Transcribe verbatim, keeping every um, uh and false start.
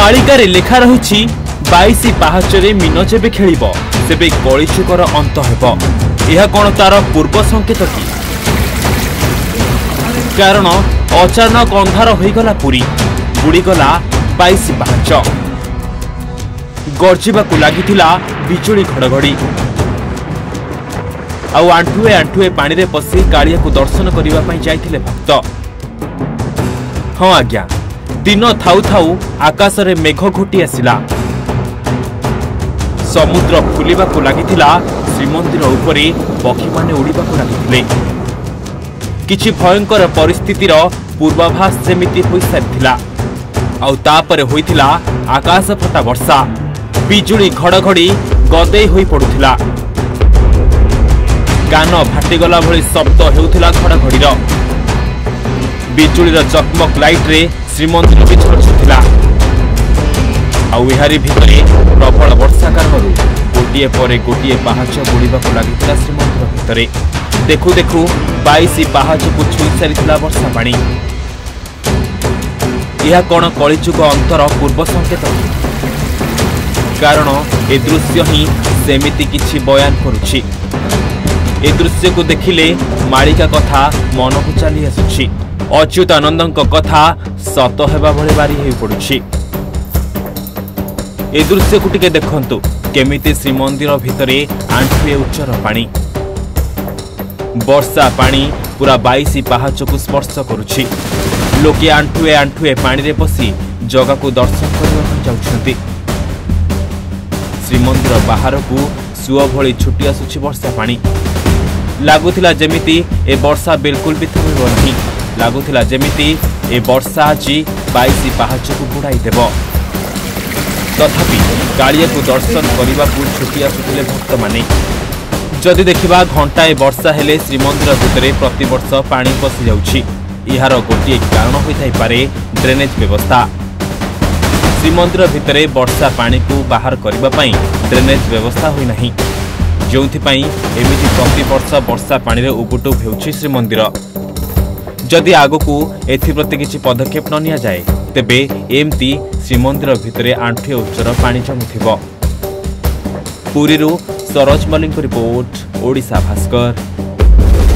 मालिकार लेखा रही बाईस पाहाचरे मीन जेबे खेलिब सेबे कलिजुगर अंत हेब। यह कौन तार पूर्व संकेत कि? कारण अचानक अंधार होईगला पुरी बुड़ीगला बाईस पाहाच। गर्जिबाकू लागिथिला बिजुली घड़घड़ी आउ आंठुए आंठुए पानी रे पसी कालिया को दर्शन करने पई जाइथिले भक्त। हाँ आज्ञा, दिन थाउ थाउ आकाश रे मेघ घोटी आसिला। समुद्र फुलिबाकू लागिथिला। श्रीमंदिर उपरे पक्षी माने उड़ीबाकू लागिथिले। किछि भयंकर परिस्थितिर पूर्वाभास जेमिति होई सारिथिला। आउ तापरे होइथिला आकाश फटा वर्षा। बिजुली घड़घड़ी गदे होई पड़ुथिला। कान फाटिगला भली शब्द हेउथिला घड़घड़ीर। बिजुलीर चकमक लाइट रे श्रीमंदिर भी झलसुथिला। आउ एहारी भितरे प्रबल वर्षा कारणरू गोटिए परे गोटिए पाहाच बुड़ीबाकू लागिथिला श्रीमंदिर भितरे। देखु देखु बाईस पाहाच को छुई सारिथिला वर्षा पानी। यह कौन कलिजुग अंतर पूर्व संकेत? कारण ए दृश्य ही सेमिति किछि बयान करुछि। ए दृश्य को देखिले मालिका कथा मन को चली आसुछि। अच्युतानंदଙ୍କ कथा सत हेबा भले बारी होई पडुछि। ए दृश्य को टिके देखंतु केमिति श्रीमंदिर भितरे आंठुए उच्चर पानी। वर्षा पानी पूरा बाईस पाहाच को स्पर्श करुछि। लोके आंठुए आंठुए पानी रे पसी जगा को दर्शन करबा जाउछंती। श्रीमंदिर बाहर को सुअ भली छुटी आसुछि वर्षा पानी। लागुथिला जेमिति ए वर्षा बिल्कुल भी थमिबो नहीं। लागुथिला जेमिति ए वर्षा आज बाईस पाहाच को बुड़ाई देब। तथापि कालिया को दर्शन करने को छुटी आसुथिले भक्त माने। जदि देखिबा घंटाए वर्षा हेले श्रीमंदिर भितरे प्रतिवर्ष पानी पसी जाउछि। यार गोटे कारण होइथाइ पारे ड्रेनेज व्यवस्था। श्रीमंदिर भितरे वर्षा पानी को बाहर करबा पई ड्रेनेज व्यवस्था होई नाही, जोंथिपाई एमिति प्रतिवर्ष वर्षा पानी रे उबुटु हेउछि श्रीमंदिर। जदि आगकू एथिप्रति किछि पदक्षेप न निया जाए तेबे एमती श्रीमंदिर भितरे आंठुए उच्चर पानी जमुथिबो। पुरीरू सरोज मलिक रिपोर्ट, ओडिशा भास्कर।